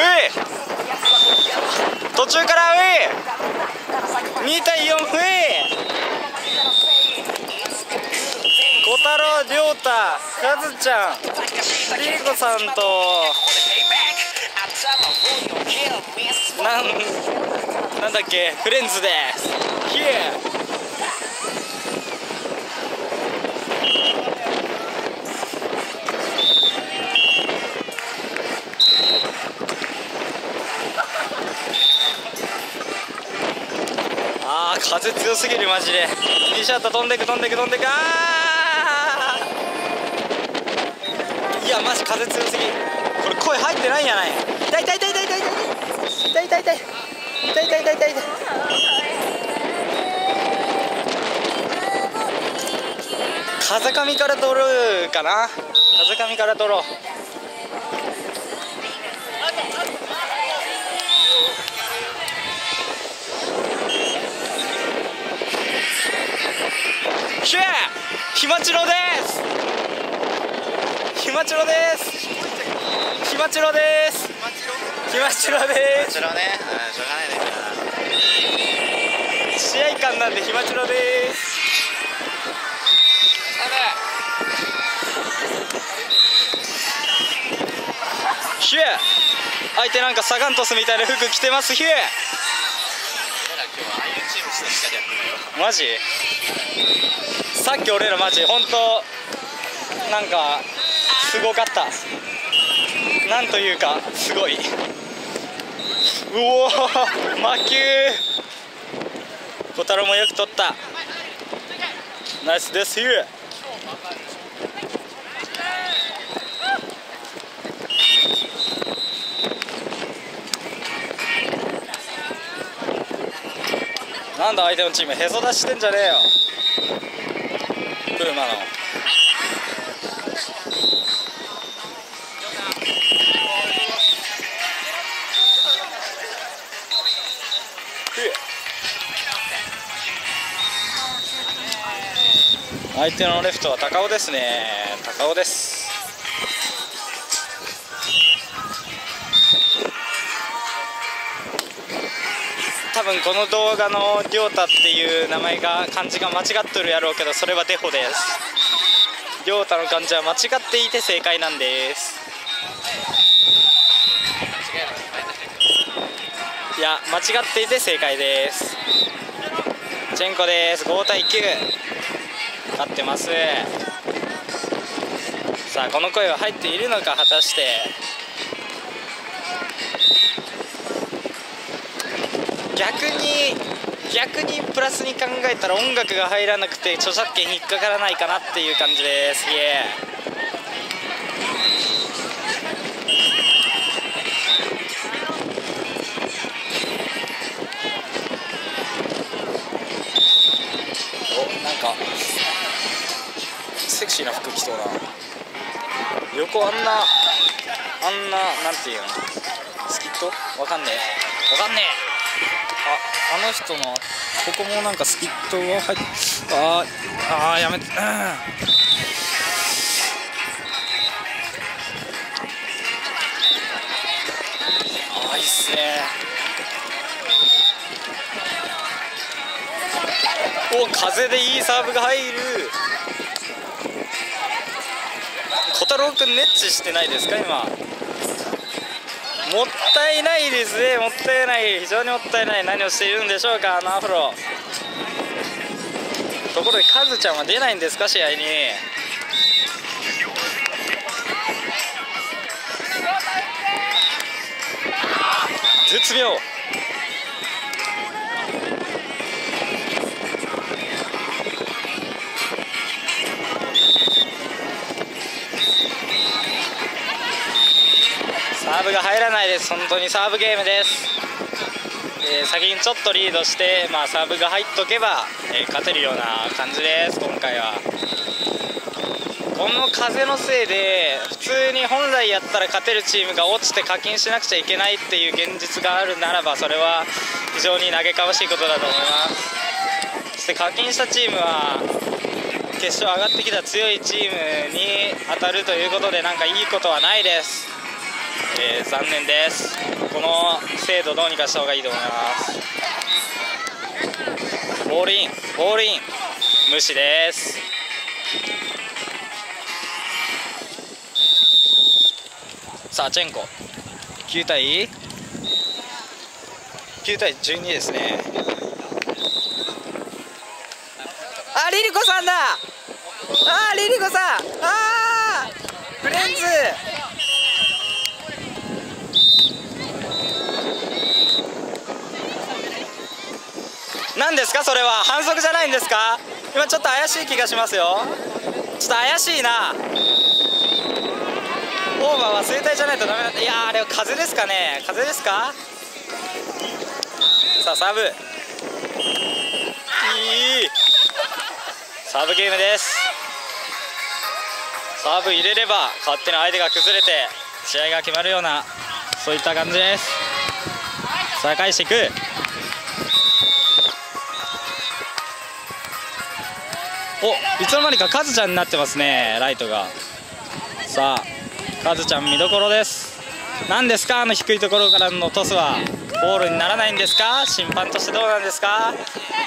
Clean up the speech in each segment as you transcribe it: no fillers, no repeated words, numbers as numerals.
途中から2対4小太郎、亮太、カズちゃん、リーコさんとなんだっけ、フレンズです。風強すぎるマジで。ギリシャット飛んでく。いやマジ風強すぎ。これ声入ってないんやない。痛い。風上から取るかな。風上から取ろう。ひまちろです。ひまちろね。しょうがないね。試合感なんでひまちろです。相手なんかサガントスみたいな服着てます。マジ？さっき俺らマジ本当なんかすごかった。なんというかすごい。うおー、魔球。小太郎もよく取った。ナイスです。なんだ相手のチームへそ出ししてんじゃねえよ。車の相手のレフトは高尾ですね。高尾です。多分この動画の亮太っていう名前が漢字が間違ってるやろうけど、それはデホです。亮太の漢字は間違っていて正解なんです。いや間違っていて正解です。チェンコです。5対9勝ってます。さあこの声は入っているのか果たして。逆にプラスに考えたら音楽が入らなくて著作権引っかからないかなっていう感じです。なんかセクシーな服着そうな。横あんななんていうのスキットわかんねえ。あの人のここもなんかスキットが入ってやめて。いいっすね。風でいいサーブが入る。小太郎くんネッチしてないですか今。もったいないですね。非常にもったいない。何をしているんでしょうかあのアフロ。ところでカズちゃんは出ないんですか試合に。絶妙。サーブが入らないです。本当にサーブゲームです。先にちょっとリードして、サーブが入っとけば、勝てるような感じです。今回はこの風のせいで普通に本来やったら勝てるチームが落ちて課金しなくちゃいけないっていう現実があるならば、それは非常に嘆かわしいことだと思います。そして課金したチームは決勝上がってきた強いチームに当たるということで、なんかいいことはないです。 残念です。この精度どうにかした方がいいと思います。ボールイン無視です。さあチェンコ9対12ですね。あ、リリコさんだ。あ、リリコさん、あー、フレンズ。何ですかそれは。反則じゃないんですか。今ちょっと怪しい気がしますよ。ちょっと怪しいな。オーバーは正対じゃないとダメなんだ。いやー、あれは風ですかね。風ですか。さあサーブ、いいサーブゲームです。サーブ入れれば勝手に相手が崩れて試合が決まるような、そういった感じです。さあ返していく。お、いつの間にかカズちゃんになってますね、ライトが。さあカズちゃん見どころです。何ですかあの低いところからのトスは。ボールにならないんですか。審判としてどうなんですか。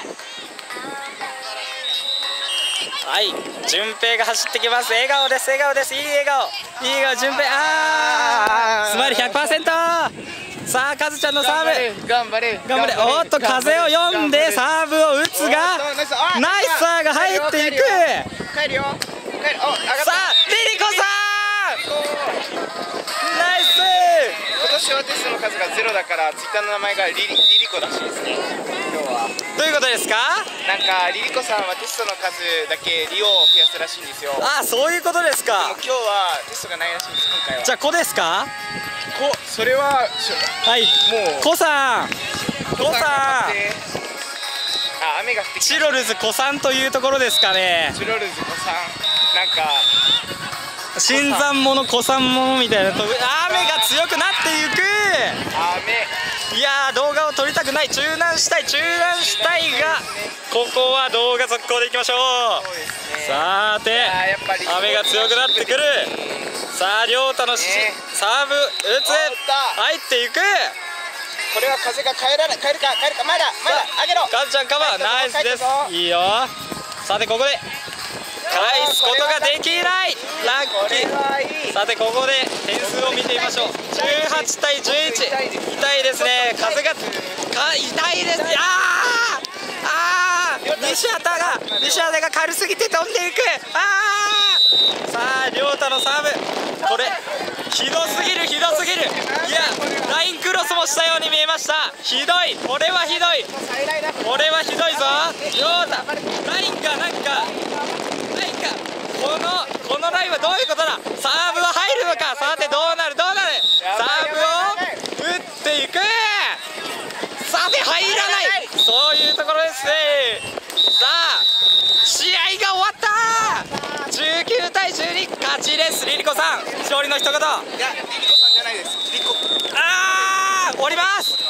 はい、順平が走ってきます。笑顔です、笑顔です。いい笑顔、いい笑顔、順平。スマイル 100%。 さあカズちゃんのサーブ、頑張れ。おっと風を読んでサーブを打つが、ナイスサーが入っていく。さあリリコさんナイス。 今年はテストの数が0だからツイッターの名前がリリコらしいですね。今日はどういうことですか。 なんかリリコさんはテストの数だけリオを増やすらしいんですよ。 あ、そういうことですか。 でも今日はテストがないらしいんです。今回はじゃあ子ですか。 それははい、もう子さんあ、雨が降ってきた。 チロルズ子さんというところですかね。 チロルズ子さん、なんか新参者子さん者みたいな。雨が強くなっていく。いやー、動画を撮りたくない。中断したいが、ここは動画続行でいきましょう。さて雨が強くなってくる。さあ亮太のサーブ打つ、入っていく。 これは風が変えるか、まだ上げろ。 カズちゃんカバー、ナイスです。いいよ。さてここで返すことができない。ラッキー。さてここで点数を見てみましょう。18対11。痛いですね。風が痛いです。西畑が軽すぎて飛んでいく。さあ亮太のサーブ、これひどすぎる。いや、ラインクロスもしたように見えました。ひどい、これはひどいぞ。亮太ラインがこのラインはどういうことだ。サーブは入るのか。さてどうなる。サーブを打っていく。さて入らない。そういうところですね。さあ試合が終わった。19対12、勝ちです。リリコさん勝利の一言。 いや、リリコさんじゃないです。 終わります。